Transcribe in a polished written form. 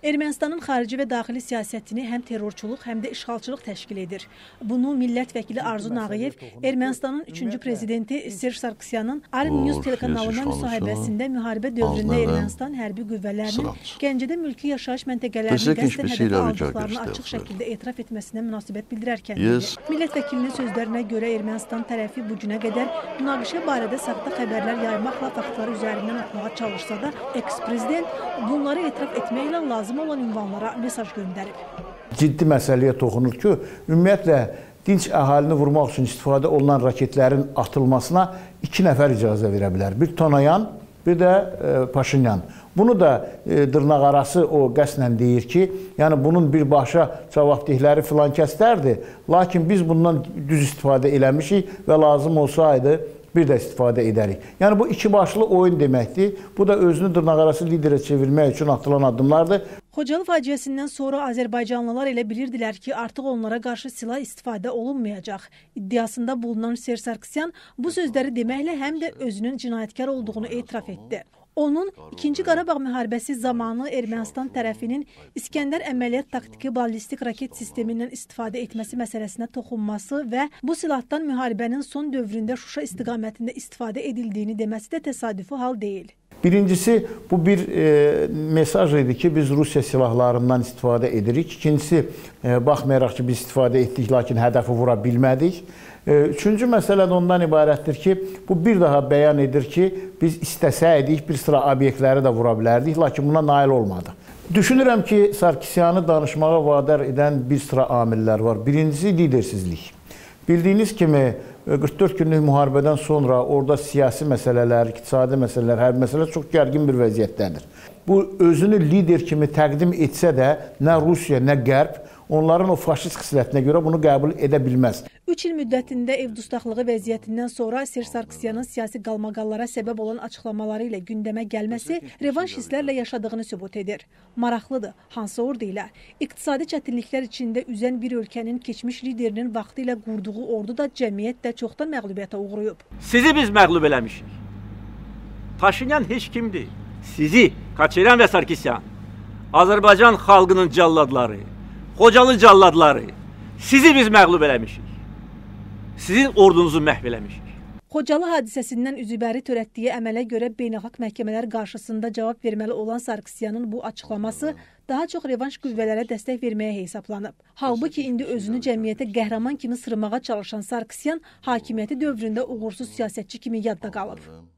Ermənistanın xarici və daxili siyasətini həm terrorçuluq, həm də işğalçılıq təşkil edir. Bunu millət vəkili Arzu Nağıyev Ermənistanın 3-cü prezidenti Serj Sarkisyanın Arm News telekanalına müsahibəsində müharibə dövründə Ermənistan hərbi qüvvələrinin Gəncədə mülki yaşayış məntəqələrini qəsdən hədəfə aldıqlarını açıq şəkildə etiraf etməsinə münasibət bildirərkən millət vəkilinin sözlərinə görə Ermənistan tərəfi bu günə qədər münaqişə barədə saxta xəbərlər yaymaqla faktları üzərindən atmağa çalışsa da, eks-prezident bunları etiraf etməklə lazım olan ünvanlara mesaj göndərib. Ciddi məsələyə toxunur ki, ümumiyyətlə dinc əhalini vurmaq üçün istifadə olunan raketlərin atılmasına 2 nəfər icazə verə bilər. Bir Tonayan, bir də Paşinyan. Bunu da dırnaq arası o qəsdən deyir ki, yəni bunun birbaşa cavabdehləri filan kəslərdir. Lakin biz bundan düz istifadə eləmişik və lazım olsaydı bir də istifadə edərik. Yəni bu iki başlı oyun deməkdir. Bu da özünü dırnaqarası liderə çevirmək üçün atılan addımlardır. Xocalı faciəsindən sonra Azərbaycanlılar elə bilirdilər ki, artıq onlara qarşı silah istifadə olunmayacaq. İddiasında bulunan Serj Sarkisyan bu sözləri deməklə həm də özünün cinayətkar olduğunu etiraf etdi. Onun 2-ci Qarabağ müharibəsi zamanı Ermənistan tərəfinin İskəndər əməliyyat taktiki ballistik raket sistemindən istifadə etməsi məsələsinə toxunması və bu silahdan müharibənin son dövründə Şuşa istiqamətində istifadə edildiyini deməsi də təsadüfi hal deyil. Birincisi, bu bir mesaj idi ki, biz Rusiya silahlarından istifadə edirik. İkincisi, baxmayaraq ki, biz istifadə etdik, lakin hədəfi vura bilmədik. Üçüncü məsələ də ondan ibarətdir ki, bu bir daha bəyan edir ki, biz istəsəydik, bir sıra obyektləri də vura bilərdik, lakin buna nail olmadı. Düşünürəm ki, Sarkisyanı danışmağa vadar edən bir sıra amillər var. Birincisi, lidersizlik. Bildiyiniz kimi, 44 günlük müharibədən sonra orada siyasi məsələlər, iqtisadi məsələlər, hərbi məsələlər çox gərgin bir vəziyyətdədir. Bu, özünü lider kimi təqdim etsə də, nə Rusiya, nə Qərb, onların o faşist xislətinə görə bunu qəbul edə bilməz. 3 il müddətində ev dustaqlığı vəziyyətindən sonra Serj Sarkisyanın siyasi qalmaqallara səbəb olan açıqlamaları ilə gündəmə gəlməsi revanş hisslərlə yaşadığını sübut edir. Maraqlıdır, hansı ordu ilə? İqtisadi çətinliklər içində üzən bir ölkənin keçmiş liderinin vaxtı ilə qurduğu ordu da cəmiyyət də çoxdan məğlubiyyətə uğrayıb. Sizi biz məğlub eləmişik. Paşinyan heç kimdir. Sizi, Koçeryan və Sarkisyan, Azərbaycan xalqının calladları, Xocalı calladları, sizi biz məğlub eləmişik. Sizin ordunuzu məhv eləmişik. Xocalı hadisəsindən üzübəri törətdiyi əmələ görə beynəlxalq məhkəmələr qarşısında cavab verməli olan Sarkisyanın bu açıqlaması daha çox revanş qüvvələrə dəstək verməyə hesablanıb. Halbuki indi özünü cəmiyyətə qəhrəman kimi sırmağa çalışan Sarkisyan hakimiyyəti dövründə uğursuz siyasətçi kimi yadda qalıb.